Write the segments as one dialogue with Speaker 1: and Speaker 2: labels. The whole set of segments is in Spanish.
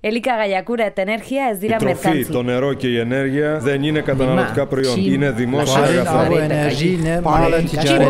Speaker 1: Elikagaiak ura eta energia ez dira merkantzia.
Speaker 2: Η τροφή, το νερό και η ενέργεια δεν είναι καταναλωτικά προϊόντα. Είναι δημόσια αγαθά.
Speaker 3: Energie ne male ticaret.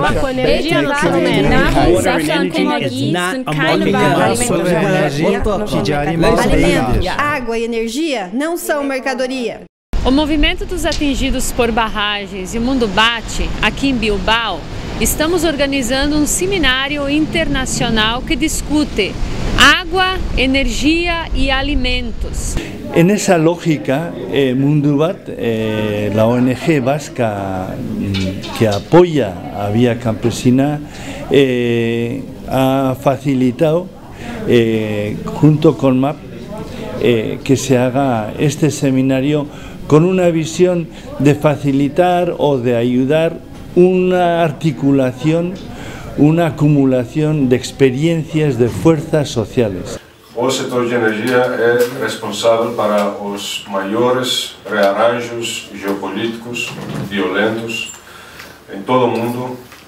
Speaker 4: Água e energia não são mercadoria.
Speaker 5: O movimento dos atingidos por barragens e o Mundo Bate, aqui em Bilbao, estamos organizando um seminário internacional que discute água, energia e alimentos.
Speaker 3: En esa lógica, Mundubat, la ONG vasca que apoya a Vía Campesina, ha facilitado, junto con MAP, que se haga este seminario con una visión de facilitar o de ayudar una articulación, una acumulación de experiencias de fuerzas sociales.
Speaker 2: O setor de energia é responsável para os maiores rearranjos geopolíticos violentos em todo o mundo.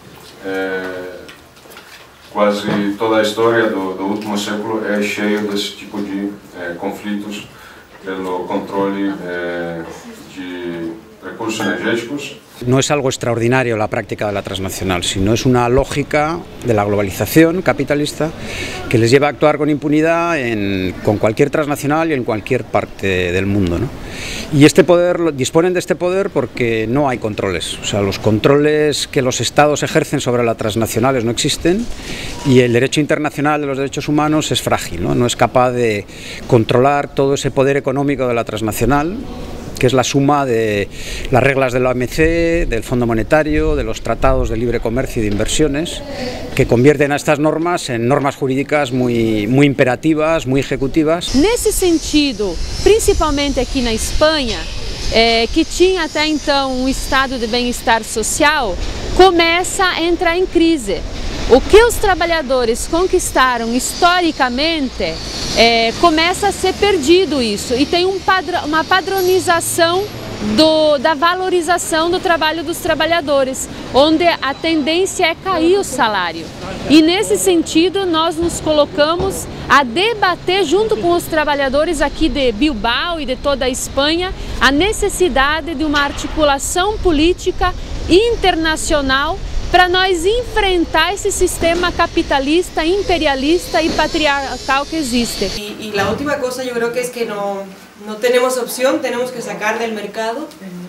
Speaker 2: Quase toda a história do último século é cheia desse tipo de conflitos pelo controle de recursos energéticos.
Speaker 6: No es algo extraordinario la práctica de la transnacional, sino es una lógica de la globalización capitalista que les lleva a actuar con impunidad con cualquier transnacional y en cualquier parte del mundo, ¿no? Y este poder, disponen de este poder porque no hay controles, o sea, los controles que los estados ejercen sobre las transnacionales no existen y el derecho internacional de los derechos humanos es frágil, ¿no? No es capaz de controlar todo ese poder económico de la transnacional, que es la suma de las reglas de la OMC, del Fondo Monetario, de los tratados de libre comercio y de inversiones, que convierten a estas normas en normas jurídicas muy imperativas, muy ejecutivas.
Speaker 5: Nesse sentido, principalmente aqui na Espanha, que tinha até então estado de bem-estar social, começa a entrar em crise. O que os trabalhadores conquistaram historicamente começa a ser perdido isso e tem uma padronização da valorização do trabalho dos trabalhadores, onde a tendência é cair o salário. E nesse sentido nós nos colocamos a debater junto com os trabalhadores aqui de Bilbao e de toda a Espanha a necessidade de uma articulação política internacional para nós enfrentar ese sistema capitalista, imperialista y patriarcal que existe.
Speaker 7: Y la última cosa yo creo que es que no tenemos opción, tenemos que sacar del mercado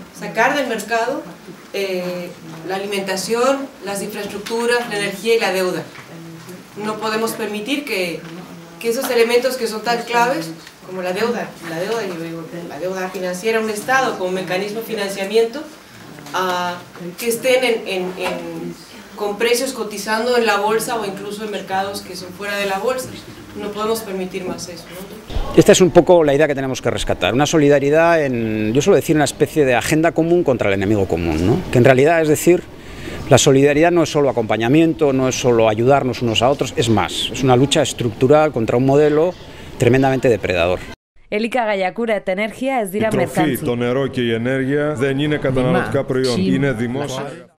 Speaker 7: la alimentación, las infraestructuras, la energía y la deuda. No podemos permitir que esos elementos que son tan claves, como la deuda financiera de un Estado como mecanismo de financiamiento, que estén con precios cotizando en la bolsa o incluso en mercados que son fuera de la bolsa. No podemos permitir más eso, ¿no?
Speaker 6: Esta es un poco la idea que tenemos que rescatar, una solidaridad yo suelo decir una especie de agenda común contra el enemigo común, ¿no? Que en realidad es decir, la solidaridad no es solo acompañamiento, no es solo ayudarnos unos a otros, es más, es una lucha estructural contra un modelo tremendamente depredador.
Speaker 1: Elikagaiak ura eta energia ez dira
Speaker 2: Η τροφή,
Speaker 1: merkantzia.
Speaker 2: το νερό και η ενέργεια δεν είναι καταναλωτικά προϊόντα. Είναι δημόσια.